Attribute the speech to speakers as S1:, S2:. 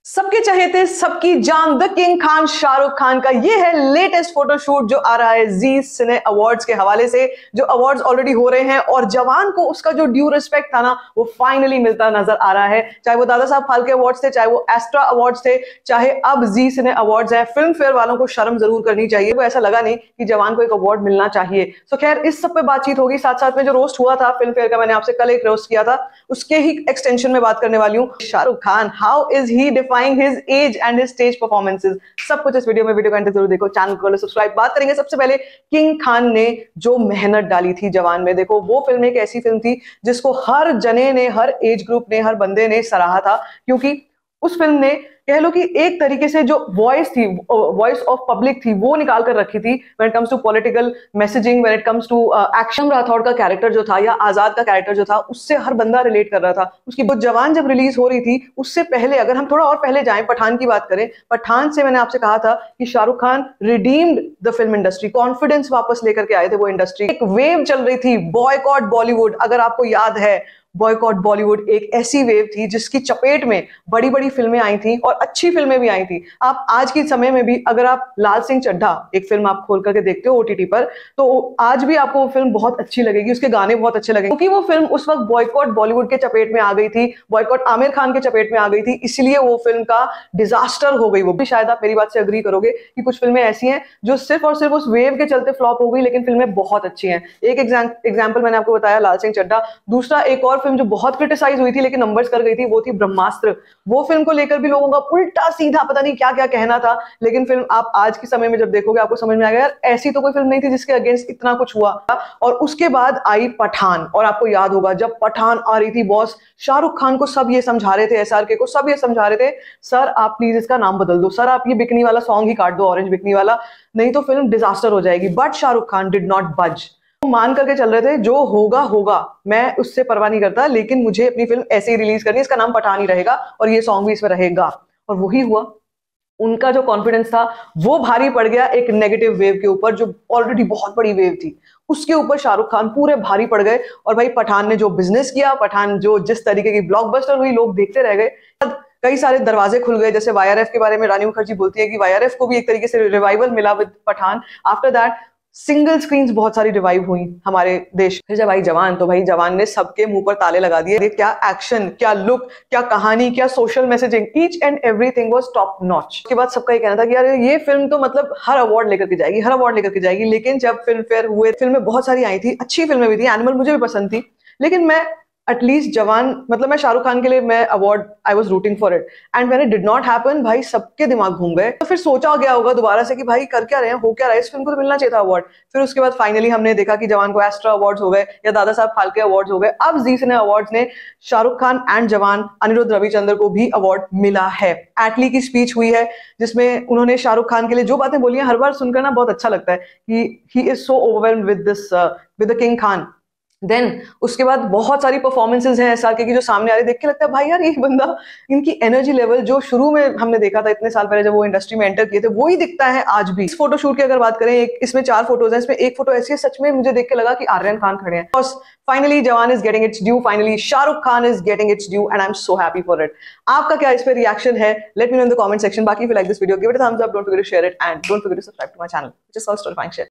S1: सबके चहेते सबकी जान द किंग खान शाहरुख खान का ये है लेटेस्ट फोटोशूट जो आ रहा है जी सिने अवार्ड्स के हवाले से। जो अवार्ड्स ऑलरेडी हो रहे हैं और जवान को उसका जो ड्यू रिस्पेक्ट था ना वो फाइनली मिलता नजर आ रहा है। चाहे वो दादा साहब फाल्के अवार्ड्स थे, चाहे वो एस्ट्रा अवार्ड्स थे, चाहे अब जी सिने अवार्ड्स हैं। फिल्म फेयर वालों को शर्म जरूर करनी चाहिए। वो ऐसा लगा नहीं कि जवान को एक अवार्ड मिलना चाहिए। सो खैर इस सब पे बातचीत होगी। साथ साथ में जो रोस्ट हुआ था फिल्म फेयर का, मैंने आपसे कल एक रोस्ट किया था, उसके ही एक्सटेंशन में बात करने वाली हूँ। Shahrukh Khan, how is he defying his age and his stage performances, सब कुछ इस वीडियो में। वीडियो को एंड तक जरूर देखो, चैनल को सब्सक्राइब। बात करेंगे सबसे पहले किंग खान ने जो मेहनत डाली थी जवान में। देखो वो फिल्म एक ऐसी फिल्म थी जिसको हर जने ने, हर एज ग्रुप ने, हर बंदे ने सराहा था, क्योंकि उस फिल्म ने कह लो कि एक तरीके से जो वॉइस थी, वॉइस ऑफ पब्लिक थी, वो निकाल कर रखी थी। When it comes to political messaging, when it comes to action, Rathore का कैरेक्टर जो था या आजाद का कैरेक्टर जो था, उससे हर बंदा रिलेट कर रहा था। उसकी वो जवान जब रिलीज हो रही थी उससे पहले, अगर हम थोड़ा और पहले जाएं, पठान की बात करें, पठान से मैंने आपसे कहा था कि Shahrukh Khan redeemed the film industry, confidence वापस लेकर के आए थे वो इंडस्ट्री। एक वेव चल रही थी, बॉयकॉट बॉलीवुड, अगर आपको याद है। बॉयकॉट बॉलीवुड एक ऐसी वेव थी जिसकी चपेट में बड़ी बड़ी फिल्में आई थी और अच्छी फिल्में भी आई थी। आप आज के समय में भी अगर आप लाल सिंह चड्ढा एक फिल्म आप खोल करके देखते हो ओटीटी पर, तो आज भी आपको वो फिल्म बहुत अच्छी लगेगी, उसके गाने बहुत अच्छे लगेंगे, क्योंकि वो फिल्म उस वक्त बॉयकॉट बॉलीवुड के चपेट में आ गई थी, बॉयकॉट आमिर खान के चपेट में आ गई थी, इसलिए वो फिल्म का डिजास्टर हो गई। वो भी शायद आप मेरी बात से अग्री करोगे कि कुछ फिल्में ऐसी हैं जो सिर्फ और सिर्फ उस वेव के चलते फ्लॉप हो गई, लेकिन फिल्में बहुत अच्छी हैं। एक एग्जाम्पल मैंने आपको बताया, लाल सिंह चड्ढा। दूसरा एक और फिल्म जो बहुत क्रिटिसाइज हुई थी लेकिन नंबर्स कर गई थी, वो थी ब्रह्मास्त्र। वो फिल्म को लेकर भी लोगों का उल्टा सीधा पता नहीं क्या क्या कहना था, लेकिन फिल्म आप आज के समय में जब देखोगे आपको समझ में आएगा यार ऐसी तो कोई फिल्म नहीं थी जिसके अगेंस्ट इतना कुछ हुआ। और उसके बाद आई पठान, और आपको याद होगा जब पठान आ रही थी बॉस, शाहरुख खान को सब ये समझा रहे थे, एसआरके को सब ये समझा रहे थे, सर आप प्लीज इसका नाम बदल दो, सर आप ये बिकनी वाला सॉन्ग ही काट दो, ऑरेंज बिकनी वाला, नहीं तो फिल्म डिजास्टर हो जाएगी। But Shahrukh Khan did not budge, मान करके चल रहे थे जो होगा होगा, मैं उससे परवाह नहीं करता, लेकिन मुझे अपनी फिल्म ऐसे ही रिलीज करनी है, इसका नाम पठान ही रहेगा और ये सॉन्ग भी इसमें रहेगा। और वही हुआ। उनका जो कॉन्फिडेंस था वो भारी पड़ गया एक नेगेटिव वेव के ऊपर, जो ऑलरेडी बहुत बड़ी वेव थी, उसके ऊपर शाहरुख खान पूरे भारी पड़ गए। और भाई पठान ने जो बिजनेस किया, पठान जो जिस तरीके की ब्लॉकबस्टर हुई, लोग देखते रह गए। कई सारे दरवाजे खुल गए, जैसे वाईआरएफ के बारे में रानी मुखर्जी बोलती है कि वाईआरएफ को भी एक तरीके से रिवाइवल मिला with Pathaan. After that single screens बहुत सारी रिवाइव हुई हमारे देश। फिर जब आई जवान, तो भाई जवान ने सबके मुंह पर ताले लगा दिए। क्या एक्शन, क्या लुक, क्या कहानी, क्या social messaging, each and everything was top notch. उसके बाद सबका ये कहना था कि यार ये फिल्म तो मतलब हर अवार्ड लेकर के जाएगी, हर अवार्ड लेकर के जाएगी। लेकिन जब फिल्म फेयर हुए, फिल्में बहुत सारी आई थी, अच्छी फिल्में भी थी, एनिमल मुझे भी पसंद थी, लेकिन मैं एटलीस्ट जवान, मतलब मैं शाहरुख खान के लिए मैं award, I was rooting for it, and when it did not happen, भाई सबके दिमाग घूम गए। तो फिर सोचा गया होगा दोबारा से कि भाई कर क्या रहे हैं, हो क्या रहा है, इस फिल्म को तो मिलना चाहिए था अवार्ड। फिर उसके बाद फाइनली हमने देखा कि जवान को एस्ट्रा अवार्ड्स हो गए या दादा साहब फाल्के अवार्ड्स हो गए। अब जी सिने अवार्ड्स ने शाहरुख खान एंड जवान, अनिरुद्ध रविचंद्र को भी अवार्ड मिला है। एटली की स्पीच हुई है जिसमें उन्होंने शाहरुख खान के लिए जो बातें बोली हैं, हर बार सुनकर ना बहुत अच्छा लगता है कि he is so overwhelmed with this, with the king Khan. Then उसके बाद बहुत सारी परफॉर्मेंसेज हैं एसआरके की जो सामने आ रही, देख के लगता है भाई यार ये बंदा, इनकी एनर्जी लेवल जो शुरू में हमने देखा था इतने साल पहले जब वो इंडस्ट्री में एंटर किए थे, वही दिखता है आज भी। इस फोटोशूट की अगर बात करें, एक इसमें 4 फोटोज हैं, इसमें एक फोटो ऐसी है सच में मुझे देख के लगा कि आर्यन खान खड़े हैं। Finally Jawan is getting its due, finally Shahrukh Khan is getting its due and I am so happy for it. आपका क्या इस पे रिएक्शन है? Let me know in the comment section. बाकी if you like this video, give it a thumbs up, don't forget to share it and don't forget to subscribe to my channel, which is also fine share.